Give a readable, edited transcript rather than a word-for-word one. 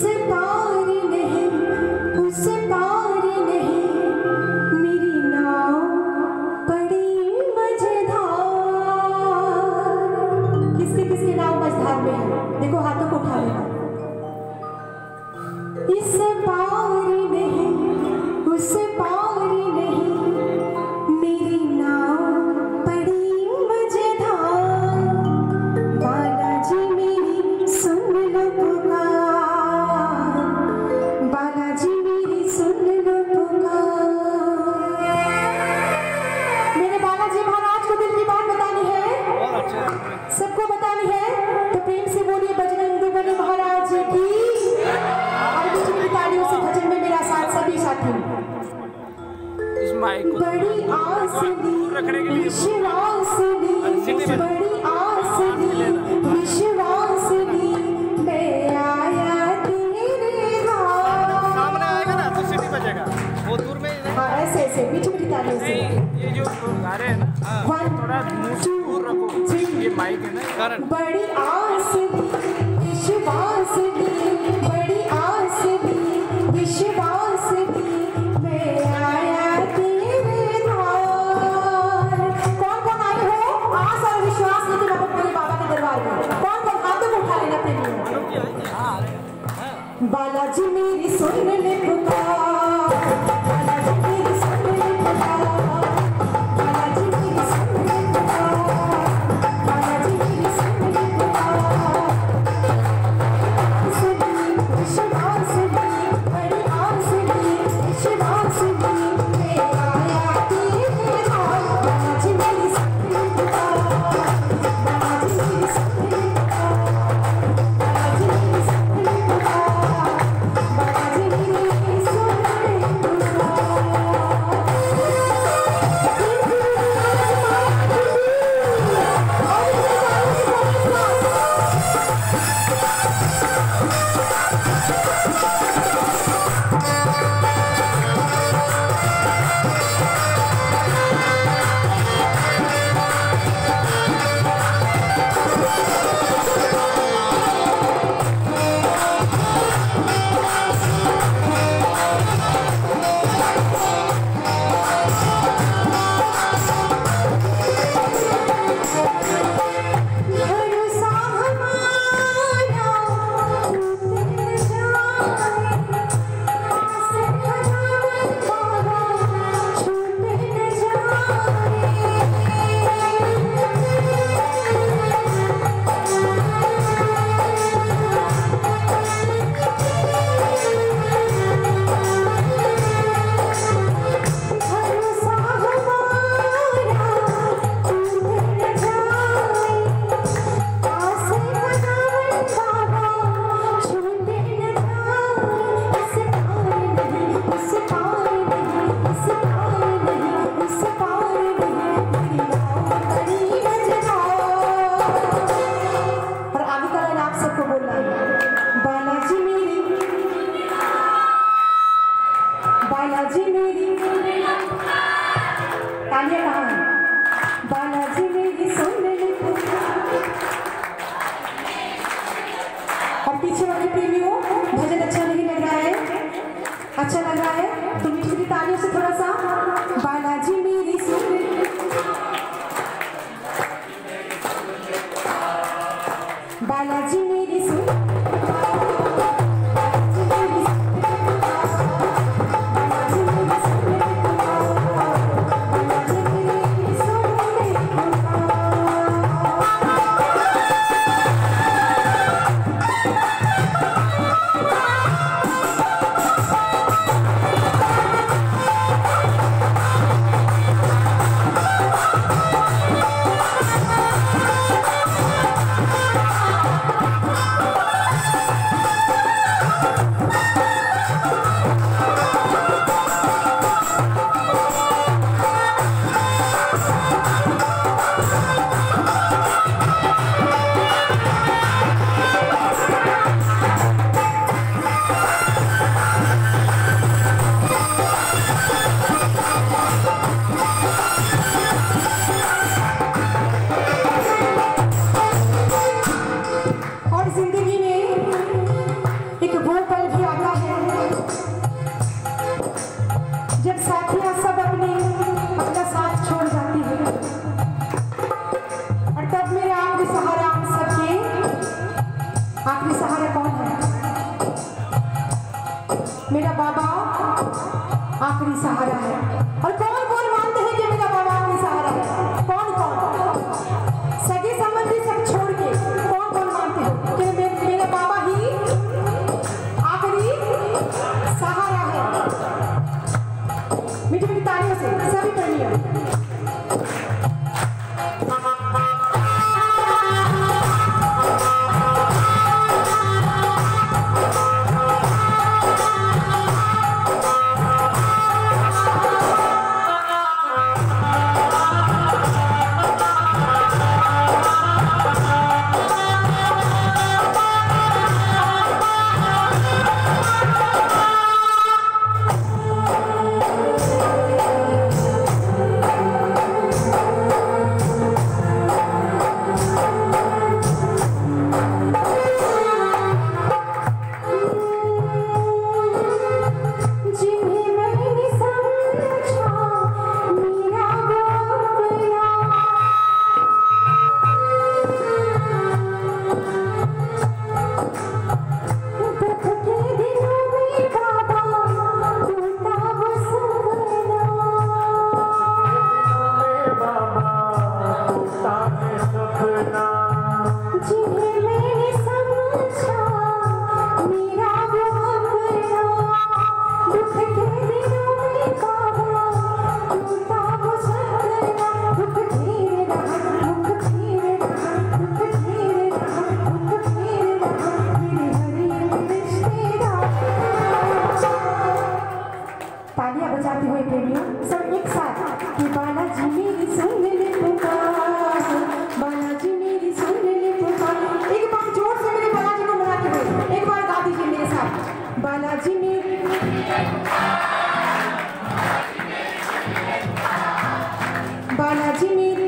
पार नहीं, उस पार नहीं, मेरी नाव बड़ी मजेदार। किसके किसके नाव मझधार में है? देखो हाथों को उठा लेना। इस पार नहीं, उस पार नहीं, मेरी नाव बड़ी मजेदार। बालाजी मेरी सुन लो पुकार, बालाजी मेरी सुन लो पुकार। मेरे बालाजी महाराज को दिल की बात बतानी है, सबको बतानी है, तो प्रेम से बोलिए बजरंग बली महाराज की। और बीच में तालियों से भजन में मेरा साथ सभी साथी। बड़ी आस दी विश्वास दी, बड़ी आस दी विश्वास दी, मैं आया तेरे द्वार। सामने आएगा ना तो सिटी बजेगा, वो दूर में हाँ ऐसे ऐसे बीच में तालियों से। ये जो गा रहे हैं ना, थोड़ा मुंह से दूर रखो, ये माइक है ना कारण। बड़ी आस दी विश्वास दी, बड़ी आस दी विश्वास दी, मैं आया तेरे द्वार। कौन कौन आए हो आस और विश्वास लेके मेरे बाबा के दरबार में? कौन कौन हाथों को उठा लेना प्रेमी। बालाजी मेरी सुन ले पुकार, बालाजी मेरी सुन ले पुकार, बालाजी मेरी सुन ले पुकार, बालाजी मेरी सुन ले पुकार। विश्वास दी, बड़ी आस दी, विश्वास दी, मैं आया तेरे द्वार। बालाजी मेरी सुन ले पुकार, बालाजी मेरी सुन ले पुकार, बालाजी मेरी सुन ले पुकार, बालाजी मेरी सुन ले पुकार। पल भी आता है जब साथियां सब अपना साथ छोड़ जाती है, और तब मेरा आखिरी सहारा हम सबके, आखिरी सहारा कौन है? मेरा बाबा आखिरी सहारा है। और कौन कौन मानते हैं कि मेरा बाबा आखिरी सहारा है? कौन कौन? सगे संबंधी सब छोड़ के कौन कौन मानते हो कि मेरा बाबा ही आखिरी सहारा है? मीठी मीठी तालियों से सभी पढ़िए। तालियां बजाते हुए प्रेमियों सब एक साथ कि बालाजी मेरी सुन ले पुकार, बालाजी मेरी सुन ले पुकार। एक बार जोर से मेरे बालाजी को मनाते हुए एक बार गा दीजिए मेरे साथ, बालाजी मेरी, बालाजी मेरी